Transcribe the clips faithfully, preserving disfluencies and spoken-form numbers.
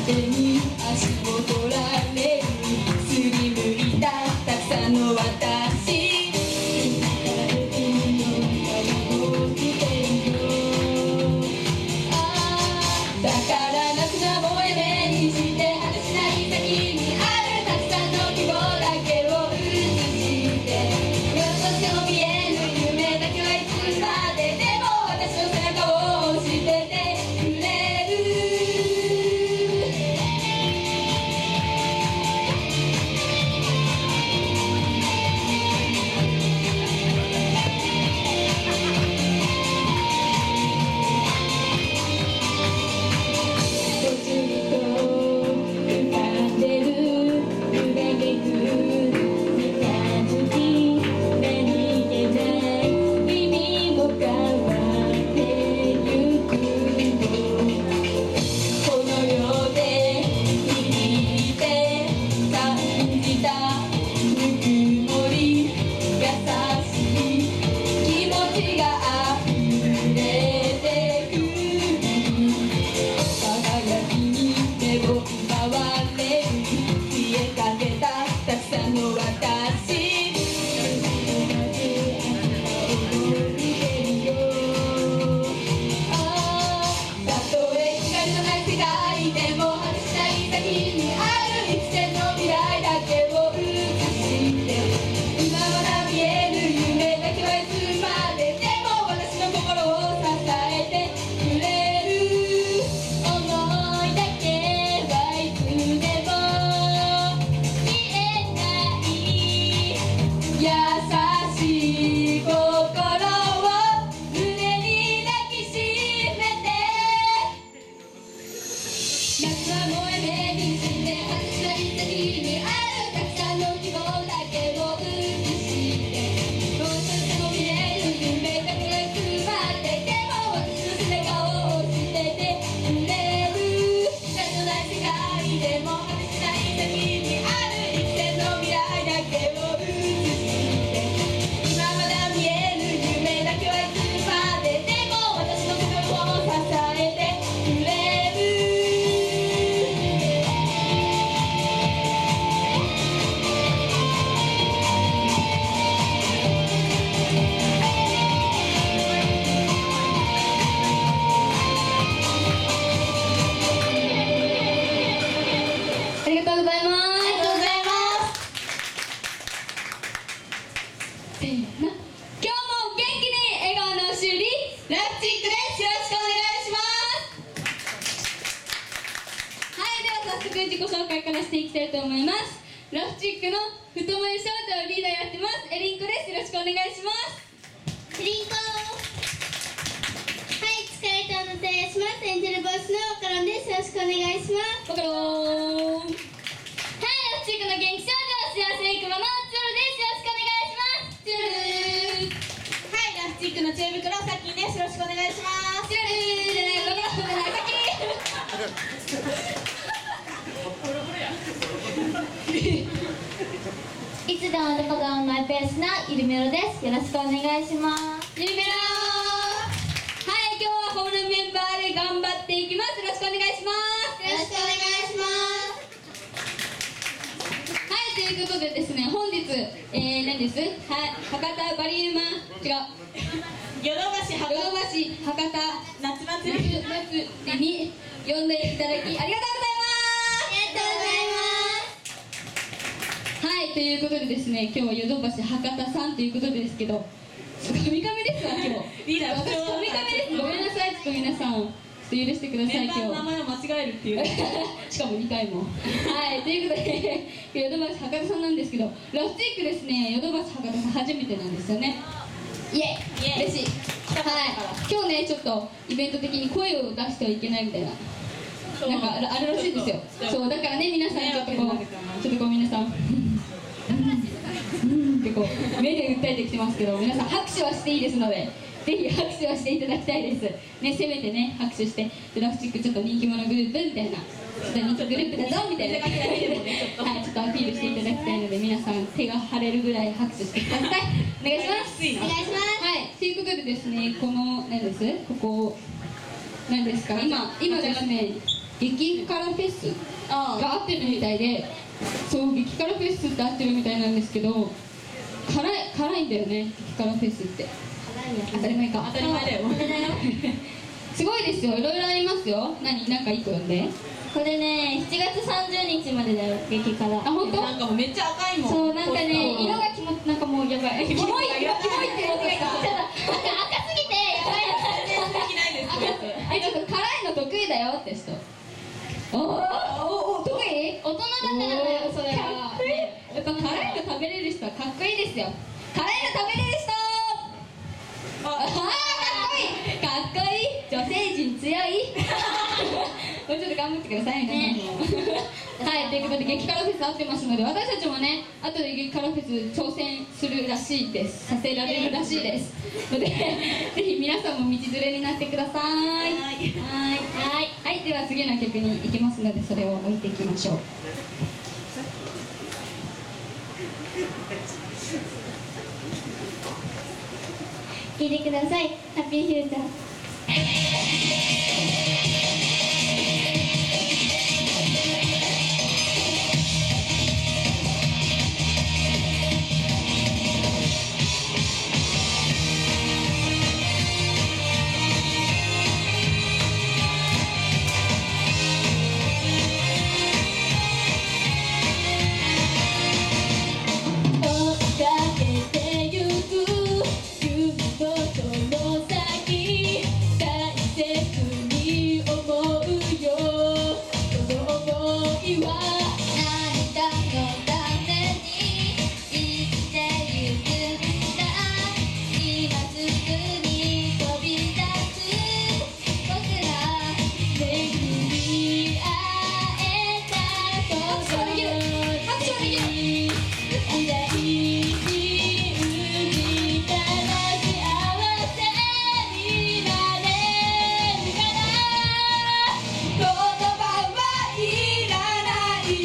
手に足を取られるすりむいたたくさんの私だから夏が燃え目にして果てしない先にあるたくさんの希望だけを映して見落としても見えぬ夢だけはいつまででも私の背中を押しててくれる自己紹介からしていきたいと思います。ラフチックの太もも少女リーダーやってますエリンコです。よろしくお願いします。 エリンコ。はい、疲れたのでします。エンジェルボイスのマカロンです。よろしくお願いします。 マカロン。はい、ラフチックの元気少女幸せいくママツルです。よろしくお願いします。ツルー。はい、ラフチックの知恵袋さっきんです。よろしくお願いします。 ツルーじゃないマカロンじゃないさっきいつでもどこでもマイペースなゆりメロです。よろしくお願いします。 ゆりメロ。はい、今日はこのメンバーで頑張っていきます。よろしくお願いします。 よろしくお願いします。 はい、ということでですね、本日、えー、何です。はい、博多バリウマ違うヨドバシ博ヨドバシ博多夏祭り夏祭りに呼んでいただきありがとうございます。 ありがとうございます。 はい、ということでですね、今日はヨドバシ博多さんということですけど、神々ですわ今日。 リーダー私神々です。ごめんなさい、ちょっと皆さん、ちょっと許してくださいメンバーの名今前を間違えるっていう日。しかもにかいも。はい、ということでヨドバシ博多さんなんですけど、ラフチックですね、ヨドバシ博多さん初めてなんですよね。イエイ、 イエイ嬉しい。はい、今日ねちょっとイベント的に声を出してはいけないみたいな。なんかあるらしいですよ。そうだからね、皆さんちょっとこうちょっとこう皆さんってこう目で訴えてきてますけど、皆さん拍手はしていいですので、ぜひ拍手はしていただきたいですね。せめてね拍手して、ラフチックちょっと人気者グループみたいな、ちょっと人気グループだぞみたいな、はい、ちょっとアピールしていただきたいので、皆さん手が腫れるぐらい拍手してください。お願いします。 お願いします。 はい、ということでですね、この何ですここ何ですか今今ですね、 激辛フェスあが合ってるみたいで、そう激辛フェスって合ってるみたいなんですけど、辛い辛いんだよね、激辛フェスって。当たり前か。 当たり前だよ。 すごいですよ、いろいろありますよ。何、なんか一個読んで。 これね、しちがつさんじゅうにちまでだよ、激辛。 あ、本当？ なんかもうめっちゃ赤いもん。 そう、なんかね、色色がキモ、なんかもうやばい。キモい、キモいって言ってる。 なんか赤すぎてやばいやつ。 全然できないです。 え、ちょっと辛いの得意だよって人。おお、得意？ 大人だからだよ、それは。 かっこいい。やっぱ辛いの食べれる人はかっこいいですよ。辛いの食べれる人。ああ、かっこいい。かっこいい。女性陣強い。もうちょっと頑張ってください、皆さんも。はい、ということで激辛フェス合ってますので、私たちもね、後で激辛フェス挑戦するらしいです。させられるらしいです。ので、ぜひ皆さんも道連れになってください。はい、はい、はい、では次の曲に行きますので、それを置いていきましょう。 聞いてください、ハッピーフューチャー。 い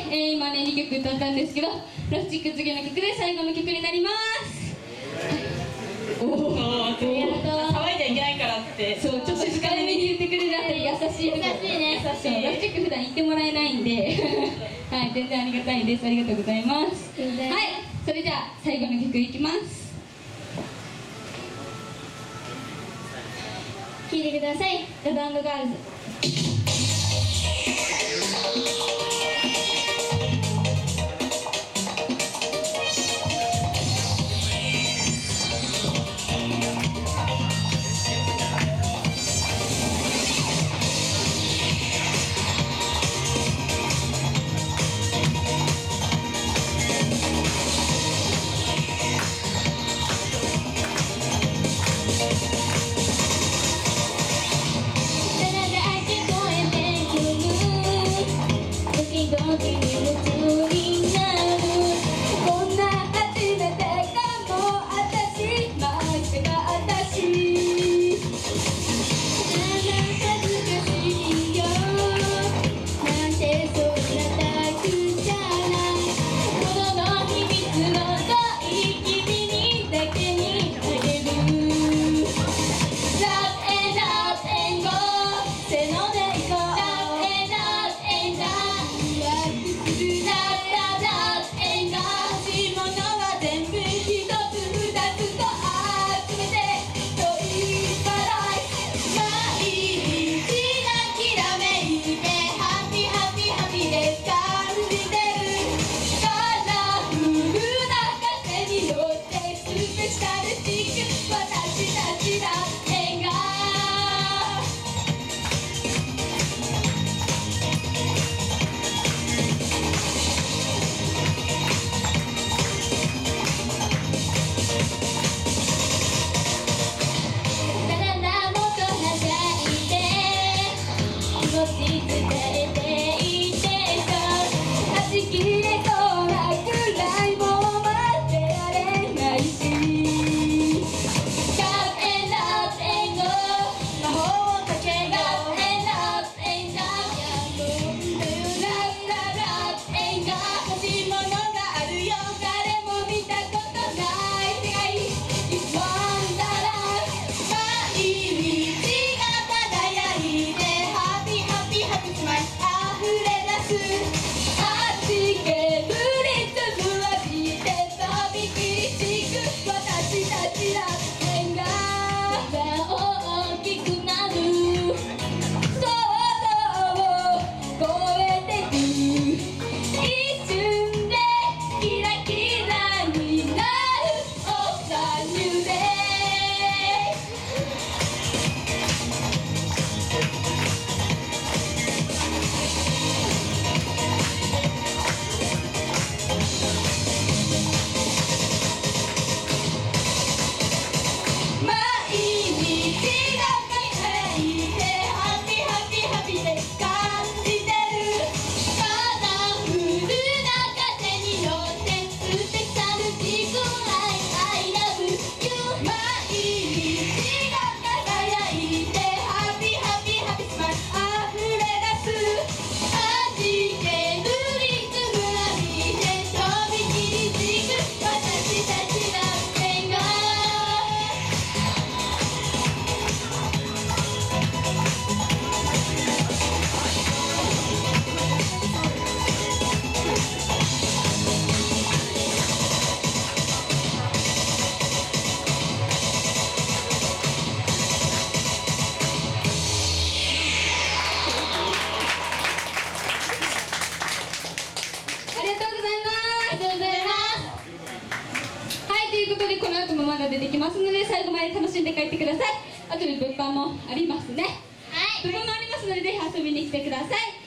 えー、今ねにきょく歌ったんですけど、ラスチック次の曲で最後の曲になります。おお、 騒いじゃいけないからって。 そう、ちょっと控えめに言ってくれるあたり優しいところ。 優しいね、優しい。 ラスチック普段言ってもらえないんではい、全然ありがたいです。ありがとうございます。はい、それじゃあ最後の曲いきます。 聴いてください、ラブ&ガールズ。 出てきますので、最後まで楽しんで帰ってください。あとで物販もありますね。 はい、 物販もありますので、ぜひ遊びに来てください。